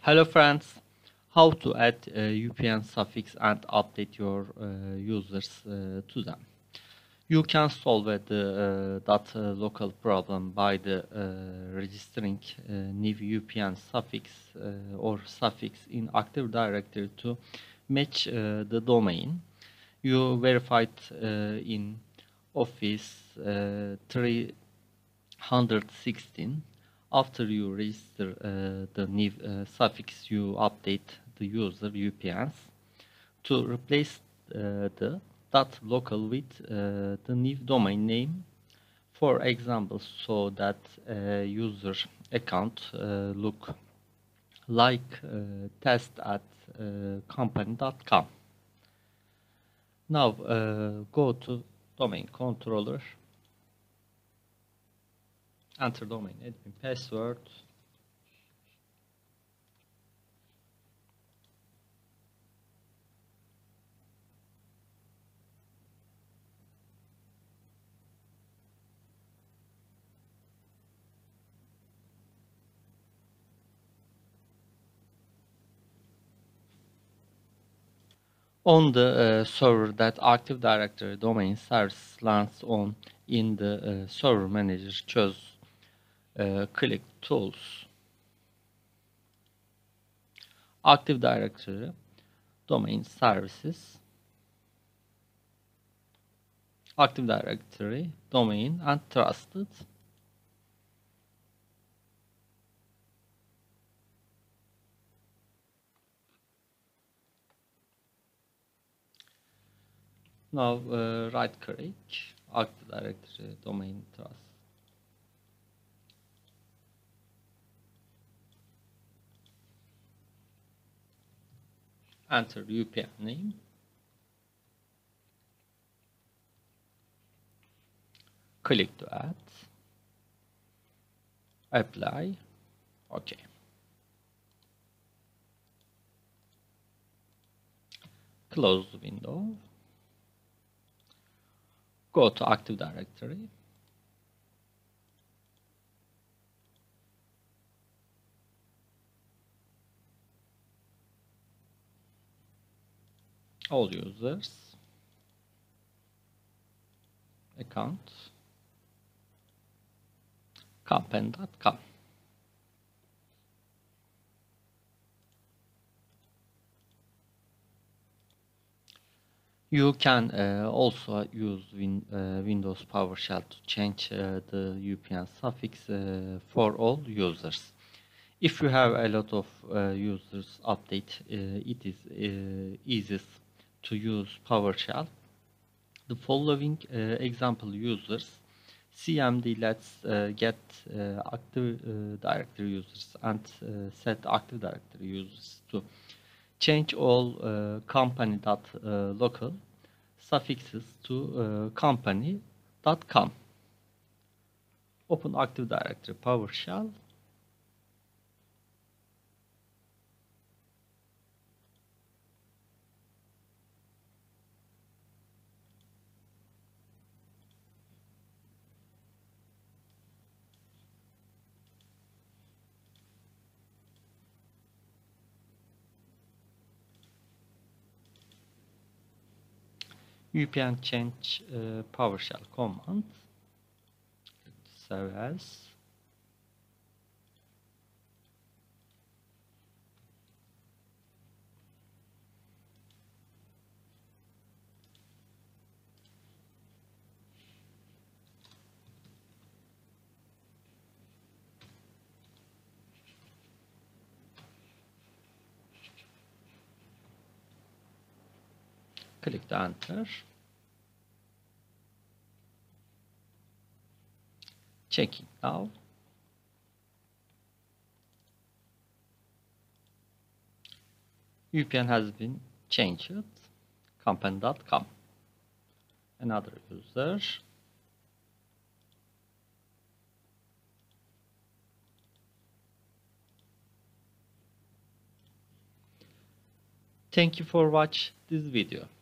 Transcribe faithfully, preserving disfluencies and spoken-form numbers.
Hello friends, how to add a U P N suffix and update your uh, users uh, to them. You can solve the uh, dot local problem by the uh, registering uh, new U P N suffix uh, or suffix in Active Directory to match uh, the domain. You verified uh, in Office uh, three sixteen. After you register uh, the new uh, suffix, you update the user U P Ns to replace uh, the .local with uh, the new domain name. For example, so that uh, user account uh, look like uh, test at uh, company dot com. Now uh, go to domain controller. Enter domain admin password. On the uh, server that Active Directory domain service lands on, in the uh, server manager, choose uh, click tools, Active Directory domain services, Active Directory domain and trusted. Now uh, right click Active Directory domain trust. Enter U P N name. Click to add. Apply. OK. Close the window. Go to Active Directory. All users. Account. company dot com. You can uh, also use win, uh, Windows Powershell to change uh, the U P N suffix uh, for all users. If you have a lot of uh, users update, uh, it is uh, easiest to use PowerShell. The following uh, example users C M D let's uh, get uh, Active uh, Directory users and uh, set Active Directory users to change all uh, company.local suffixes to uh, company dot com. Open Active Directory PowerShell. U P N change uh, PowerShell command. Save as. Click the enter. Check it now. U P N has been changed. company dot com. Another user. Thank you for watching this video.